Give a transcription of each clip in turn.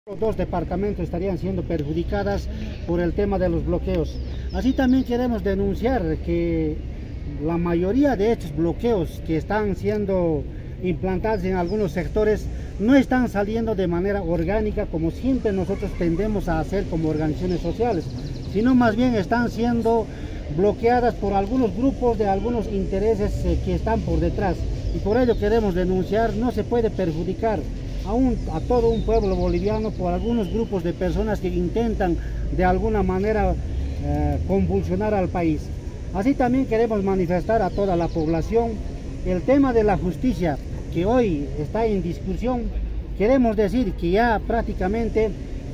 Los dos departamentos estarían siendo perjudicadas por el tema de los bloqueos. Así también queremos denunciar que la mayoría de estos bloqueos que están siendo implantados en algunos sectores no están saliendo de manera orgánica como siempre nosotros tendemos a hacer como organizaciones sociales, sino más bien están siendo bloqueadas por algunos grupos de algunos intereses que están por detrás. Y por ello queremos denunciar, no se puede perjudicar a todo un pueblo boliviano por algunos grupos de personas que intentan de alguna manera convulsionar al país. Así también queremos manifestar a toda la población el tema de la justicia que hoy está en discusión. Queremos decir que ya prácticamente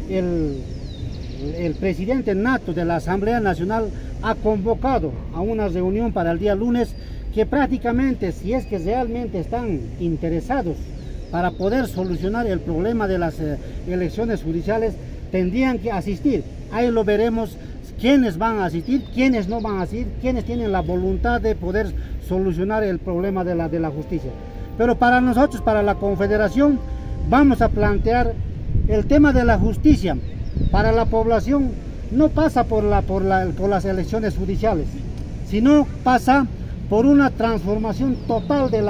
el presidente nato de la Asamblea Nacional ha convocado a una reunión para el día lunes, que prácticamente si es que realmente están interesados para poder solucionar el problema de las elecciones judiciales, tendrían que asistir. Ahí lo veremos quiénes van a asistir, quiénes no van a asistir, quiénes tienen la voluntad de poder solucionar el problema de la justicia. Pero para nosotros, para la Confederación, vamos a plantear el tema de la justicia para la población. No pasa por las elecciones judiciales, sino pasa por una transformación total de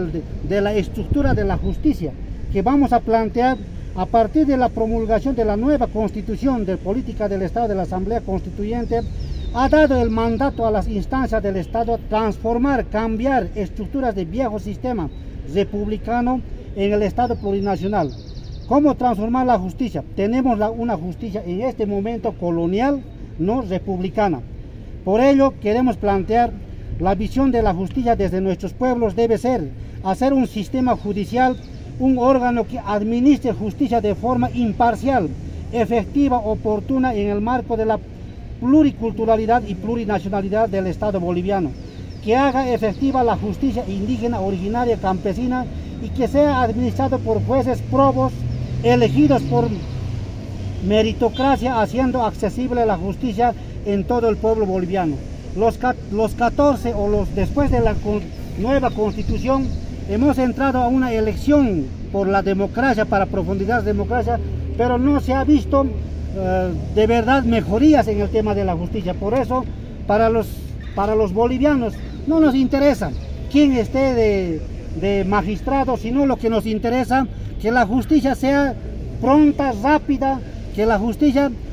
la estructura de la justicia, que vamos a plantear a partir de la promulgación de la nueva Constitución de Política del Estado de la Asamblea Constituyente. Ha dado el mandato a las instancias del Estado a transformar, cambiar estructuras de viejo sistema republicano en el Estado plurinacional. ¿Cómo transformar la justicia? Tenemos una justicia en este momento colonial, no republicana. Por ello queremos plantear la visión de la justicia desde nuestros pueblos debe ser hacer un sistema judicial, un órgano que administre justicia de forma imparcial, efectiva, oportuna en el marco de la pluriculturalidad y plurinacionalidad del Estado boliviano, que haga efectiva la justicia indígena, originaria, campesina y que sea administrado por jueces probos, elegidos por meritocracia, haciendo accesible la justicia en todo el pueblo boliviano. Los 14 o después de la nueva Constitución hemos entrado a una elección por la democracia, para profundizar democracia, pero no se ha visto de verdad mejorías en el tema de la justicia. Por eso para los bolivianos no nos interesa quién esté de magistrado, sino lo que nos interesa que la justicia sea pronta, rápida, que la justicia